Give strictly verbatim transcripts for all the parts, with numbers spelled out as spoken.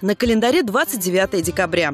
На календаре двадцать девятое декабря.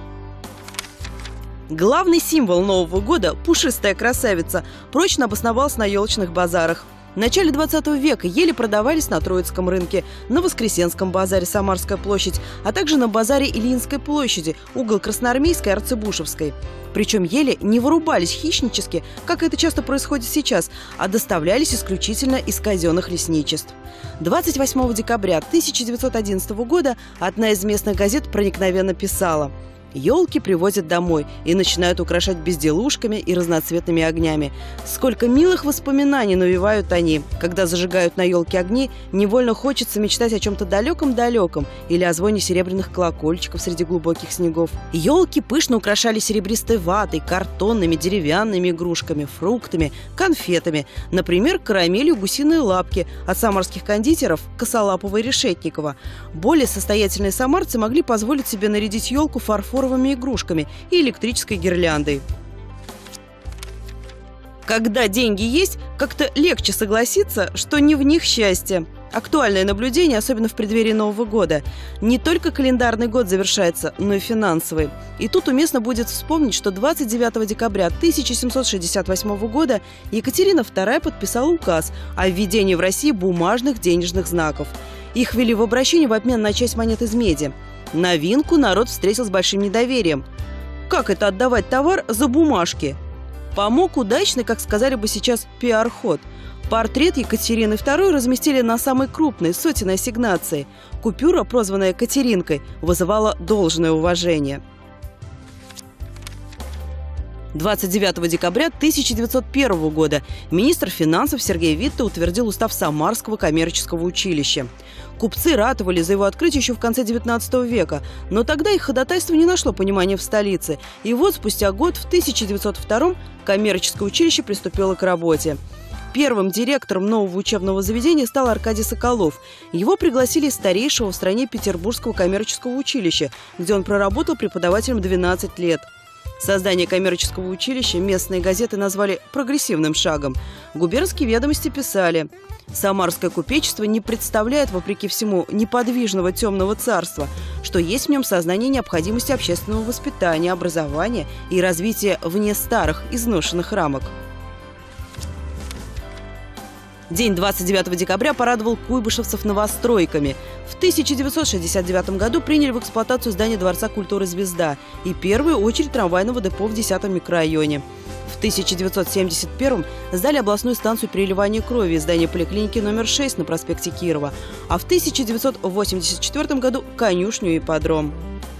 Главный символ Нового года – пушистая красавица – прочно обосновался на елочных базарах. В начале двадцатого века ели продавались на Троицком рынке, на Воскресенском базаре Самарская площадь, а также на базаре Ильинской площади, угол Красноармейской и Арцебушевской. Причем ели не вырубались хищнически, как это часто происходит сейчас, а доставлялись исключительно из казенных лесничеств. двадцать восьмого декабря тысяча девятьсот одиннадцатого года одна из местных газет проникновенно писала: «Елки привозят домой и начинают украшать безделушками и разноцветными огнями. Сколько милых воспоминаний навевают они. Когда зажигают на елке огни, невольно хочется мечтать о чем-то далеком-далеком или о звоне серебряных колокольчиков среди глубоких снегов». Елки пышно украшали серебристой ватой, картонными, деревянными игрушками, фруктами, конфетами. Например, карамелью гусиные лапки от самарских кондитеров Косолапова и Решетникова. Более состоятельные самарцы могли позволить себе нарядить елку фарфоровыми игрушками и электрической гирляндой. Когда деньги есть, как-то легче согласиться, что не в них счастье. Актуальное наблюдение, особенно в преддверии Нового года. Не только календарный год завершается, но и финансовый. И тут уместно будет вспомнить, что двадцать девятого декабря тысяча семьсот шестьдесят восьмого года Екатерина вторая подписала указ о введении в России бумажных денежных знаков. Их ввели в обращение в обмен на часть монет из меди. Новинку народ встретил с большим недоверием. Как это отдавать товар за бумажки? Помог удачный, как сказали бы сейчас, пиар-ход. Портрет Екатерины второй разместили на самой крупной, сотенной ассигнации. Купюра, прозванная Катеринкой, вызывала должное уважение. двадцать девятого декабря тысяча девятьсот первого года министр финансов Сергей Витте утвердил устав Самарского коммерческого училища. Купцы ратовали за его открытие еще в конце девятнадцатого века, но тогда их ходатайство не нашло понимания в столице. И вот спустя год, в тысяча девятьсот втором, коммерческое училище приступило к работе. Первым директором нового учебного заведения стал Аркадий Соколов. Его пригласили из старейшего в стране Петербургского коммерческого училища, где он проработал преподавателем двенадцать лет. Создание коммерческого училища местные газеты назвали прогрессивным шагом. Губернские ведомости писали: «Самарское купечество не представляет, вопреки всему, неподвижного темного царства, что есть в нем сознание необходимости общественного воспитания, образования и развития вне старых, изношенных рамок». День двадцать девятого декабря порадовал куйбышевцев новостройками. В тысяча девятьсот шестьдесят девятом году приняли в эксплуатацию здание Дворца культуры «Звезда» и первую очередь трамвайного депо в десятом микрорайоне. В тысяча девятьсот семьдесят первом сдали областную станцию переливания крови и здание поликлиники номер шесть на проспекте Кирова, а в тысяча девятьсот восемьдесят четвёртом году – конюшню и ипподром.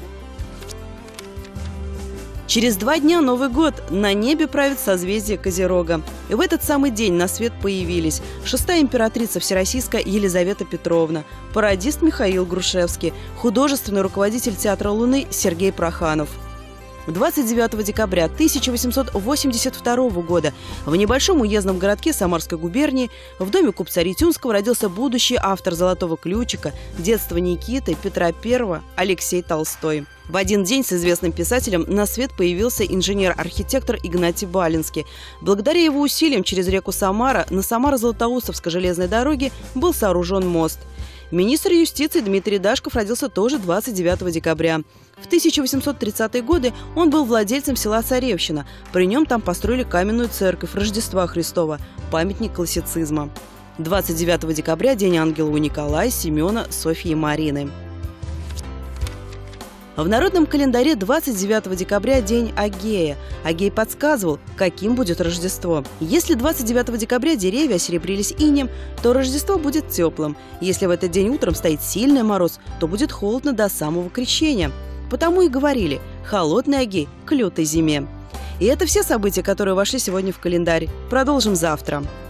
Через два дня Новый год. На небе правит созвездие Козерога. И в этот самый день на свет появились шестая императрица Всероссийская Елизавета Петровна, пародист Михаил Грушевский, художественный руководитель Театра Луны Сергей Проханов. двадцать девятого декабря тысяча восемьсот восемьдесят второго года в небольшом уездном городке Самарской губернии в доме купца Ретюнского родился будущий автор «Золотого ключика», «Детства Никиты», Петра Первого Алексей Толстой. В один день с известным писателем на свет появился инженер-архитектор Игнатий Балинский. Благодаря его усилиям через реку Самара на Самаро-Златоустовской железной дороге был сооружен мост. Министр юстиции Дмитрий Дашков родился тоже двадцать девятого декабря. В тысяча восемьсот тридцатые годы он был владельцем села Царевщина. При нем там построили каменную церковь Рождества Христова, памятник классицизма. двадцать девятого декабря – день ангела у Николая, Семена, Софьи и Марины. В народном календаре двадцать девятого декабря – день Агея. Агей подсказывал, каким будет Рождество. Если двадцать девятого декабря деревья осеребрились инеем, то Рождество будет теплым. Если в этот день утром стоит сильный мороз, то будет холодно до самого крещения. Потому и говорили: холодный Агей к лютой зиме. И это все события, которые вошли сегодня в календарь. Продолжим завтра.